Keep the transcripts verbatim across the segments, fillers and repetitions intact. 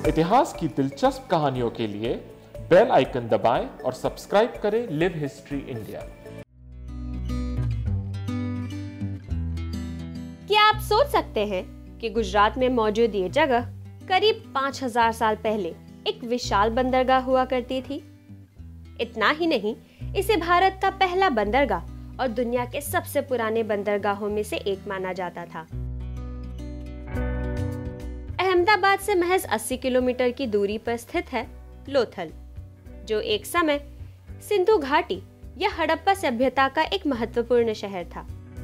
इतिहास की दिलचस्प कहानियों के लिए बेल आइकन दबाएं और सब्सक्राइब करें लिव हिस्ट्री इंडिया। क्या आप सोच सकते हैं कि गुजरात में मौजूद ये जगह करीब पाँच हज़ार साल पहले एक विशाल बंदरगाह हुआ करती थी। इतना ही नहीं, इसे भारत का पहला बंदरगाह और दुनिया के सबसे पुराने बंदरगाहों में से एक माना जाता था। अहमदाबाद से महज अस्सी किलोमीटर की दूरी पर स्थित है लोथल, जो एक समय सिंधु घाटी या हड़प्पा सभ्यता का एक महत्वपूर्ण शहर था।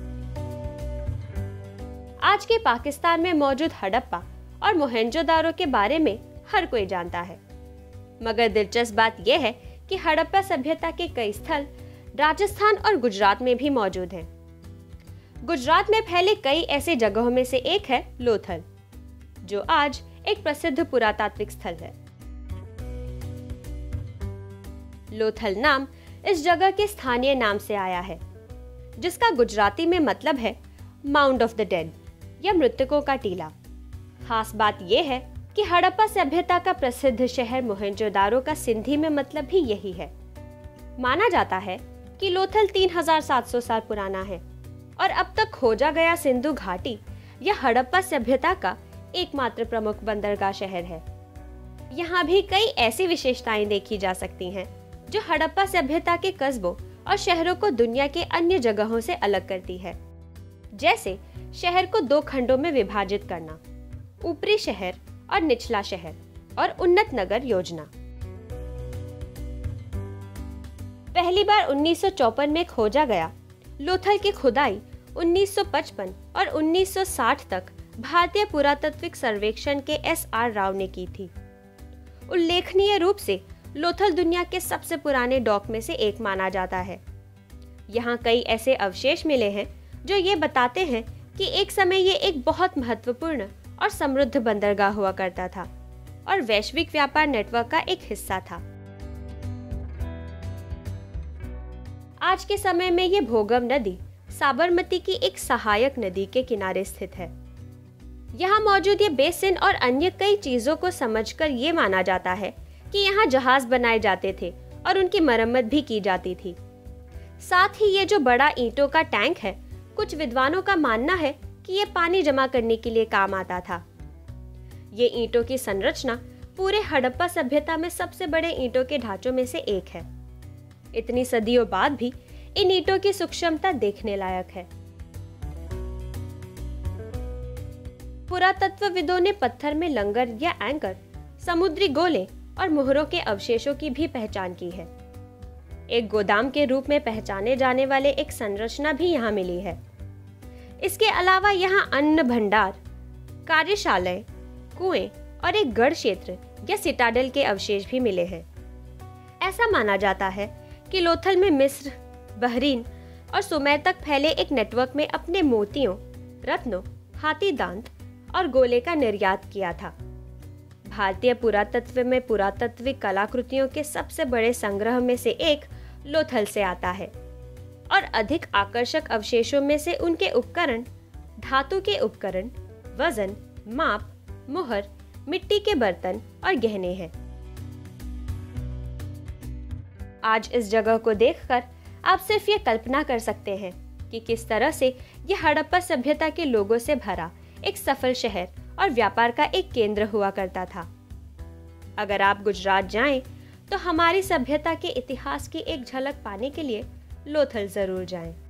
आज के पाकिस्तान में मौजूद हड़प्पा और मोहनजोदारो के बारे में हर कोई जानता है, मगर दिलचस्प बात यह है कि हड़प्पा सभ्यता के कई स्थल राजस्थान और गुजरात में भी मौजूद हैं। गुजरात में फैले कई ऐसे जगहों में से एक है लोथल, जो आज एक प्रसिद्ध पुरातात्विक स्थल है। लोथल नाम इस जगह के स्थानीय नाम से आया है, जिसका गुजराती में मतलब है माउंड ऑफ द डेड या मृतकों का टीला। खास बात यह है कि हड़प्पा सभ्यता का प्रसिद्ध शहर मोहनजोदारो का सिंधी में मतलब भी यही है। माना जाता है कि लोथल तीन हज़ार सात सौ साल पुराना है और अब तक खोजा गया सिंधु घाटी या हड़प्पा सभ्यता का एकमात्र प्रमुख बंदरगाह शहर है। यहाँ भी कई ऐसी विशेषताएं देखी जा सकती हैं जो हड़प्पा सभ्यता के कस्बों और शहरों को दुनिया के अन्य जगहों से अलग करती है, जैसे शहर को दो खंडों में विभाजित करना, ऊपरी शहर और निचला शहर, और उन्नत नगर योजना। पहली बार उन्नीस सौ चौपन में खोजा गया लोथल की खुदाई उन्नीस सौ पचपन और उन्नीस सौ साठ तक भारतीय पुरातात्विक सर्वेक्षण के एस आर राव ने की थी। उल्लेखनीय रूप से लोथल दुनिया के सबसे पुराने डॉक में से एक माना जाता है। यहाँ कई ऐसे अवशेष मिले हैं जो ये बताते हैं कि एक समय ये एक बहुत महत्वपूर्ण और समृद्ध बंदरगाह हुआ करता था और वैश्विक व्यापार नेटवर्क का एक हिस्सा था। आज के समय में ये भोगव नदी साबरमती की एक सहायक नदी के किनारे स्थित है। यहाँ मौजूद ये बेसिन और अन्य कई चीजों को समझकर ये माना जाता है कि यहाँ जहाज बनाए जाते थे और उनकी मरम्मत भी की जाती थी। साथ ही ये जो बड़ा ईंटों का टैंक है, कुछ विद्वानों का मानना है कि ये पानी जमा करने के लिए काम आता था। ये ईंटों की संरचना पूरे हड़प्पा सभ्यता में सबसे बड़े ईंटों के ढांचों में से एक है। इतनी सदियों बाद भी इन ईंटों की सूक्ष्मता देखने लायक है। पुरातत्वविदों ने पत्थर में लंगर या एंकर, समुद्री गोले और मोहरों के अवशेषों की भी पहचान की है। एक गोदाम के रूप में पहचाने जाने वाले एक संरचना भी यहाँ मिली है। इसके अलावा यहाँ अन्न भंडार, कार्यशालाएं, कुएं और एक गढ़ क्षेत्र या सिटाडेल के अवशेष भी मिले हैं। ऐसा माना जाता है कि लोथल में मिस्र, बहरीन और सुमेर तक फैले एक नेटवर्क में अपने मोतियों, रत्नों, हाथी दांत और गोले का निर्यात किया था। भारतीय पुरातत्व में पुरातात्विक कलाकृतियों के सबसे बड़े संग्रह में से एक लोथल से आता है और अधिक आकर्षक अवशेषों में से उनके उपकरण, धातु के उपकरण, वजन, माप, मुहर, मिट्टी के बर्तन और गहने हैं। आज इस जगह को देखकर आप सिर्फ ये कल्पना कर सकते हैं कि किस तरह से यह हड़प्पा सभ्यता के लोगों से भरा एक सफल शहर और व्यापार का एक केंद्र हुआ करता था। अगर आप गुजरात जाएं, तो हमारी सभ्यता के इतिहास की एक झलक पाने के लिए लोथल जरूर जाएं।